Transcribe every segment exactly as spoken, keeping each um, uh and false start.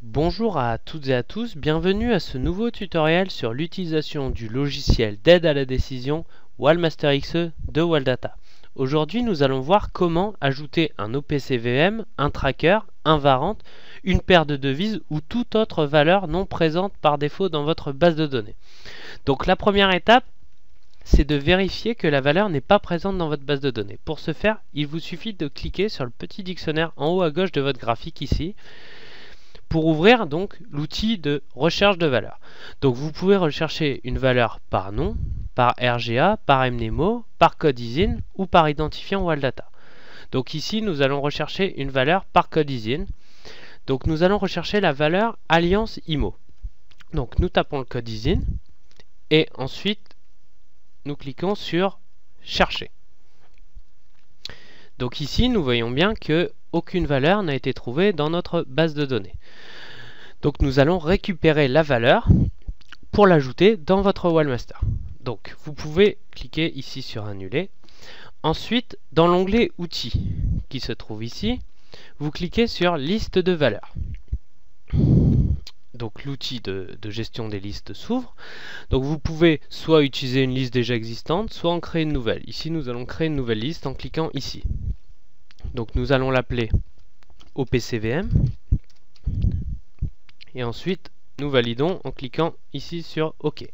Bonjour à toutes et à tous, bienvenue à ce nouveau tutoriel sur l'utilisation du logiciel d'aide à la décision Wallmaster X E de Walldata. Aujourd'hui, nous allons voir comment ajouter un O P C V M, un tracker, un varant, une paire de devises ou toute autre valeur non présente par défaut dans votre base de données. Donc la première étape, c'est de vérifier que la valeur n'est pas présente dans votre base de données. Pour ce faire, il vous suffit de cliquer sur le petit dictionnaire en haut à gauche de votre graphique ici, pour ouvrir donc l'outil de recherche de valeurs. Donc vous pouvez rechercher une valeur par nom, par R G A, par mnemo, par code I S I N ou par identifiant Walldata. Donc ici nous allons rechercher une valeur par code I S I N. Donc nous allons rechercher la valeur alliance I M O. Donc nous tapons le code I S I N et ensuite nous cliquons sur chercher. Donc ici nous voyons bien que aucune valeur n'a été trouvée dans notre base de données. Donc nous allons récupérer la valeur pour l'ajouter dans votre Wallmaster. Donc vous pouvez cliquer ici sur annuler. Ensuite, dans l'onglet outils qui se trouve ici, vous cliquez sur liste de valeurs. Donc l'outil de, de gestion des listes s'ouvre. Donc vous pouvez soit utiliser une liste déjà existante, soit en créer une nouvelle. Ici nous allons créer une nouvelle liste en cliquant ici. Donc nous allons l'appeler O P C V M. Et ensuite, nous validons en cliquant ici sur OK.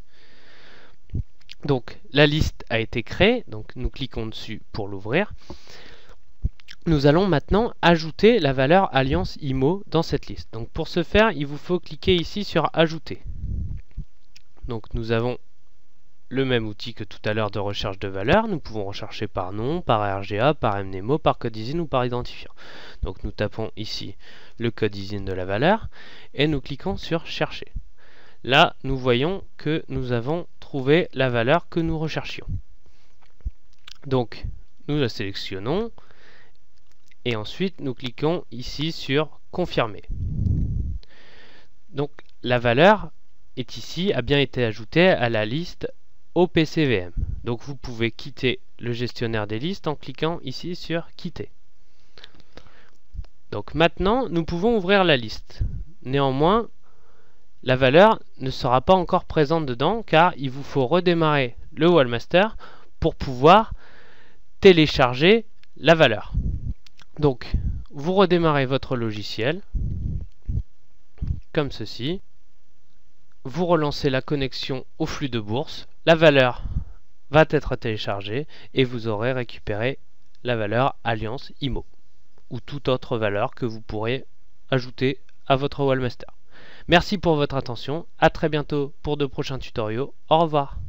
Donc la liste a été créée, donc nous cliquons dessus pour l'ouvrir. Nous allons maintenant ajouter la valeur alliance I M O dans cette liste. Donc pour ce faire, il vous faut cliquer ici sur ajouter. Donc nous avons le même outil que tout à l'heure de recherche de valeurs. Nous pouvons rechercher par nom, par R G A, par mnemo, par code I S I N ou par identifiant. Donc nous tapons ici le code I S I N de la valeur et nous cliquons sur chercher. Là, nous voyons que nous avons trouvé la valeur que nous recherchions. Donc nous la sélectionnons et ensuite nous cliquons ici sur confirmer. Donc la valeur est ici, a bien été ajoutée à la liste O P C V M. Donc vous pouvez quitter le gestionnaire des listes en cliquant ici sur quitter. Donc maintenant nous pouvons ouvrir la liste. Néanmoins, la valeur ne sera pas encore présente dedans car il vous faut redémarrer le Wallmaster pour pouvoir télécharger la valeur. Donc vous redémarrez votre logiciel comme ceci. Vous relancez la connexion au flux de bourse, la valeur va être téléchargée et vous aurez récupéré la valeur alliance I M O ou toute autre valeur que vous pourrez ajouter à votre Wallmaster. Merci pour votre attention, à très bientôt pour de prochains tutoriaux, au revoir.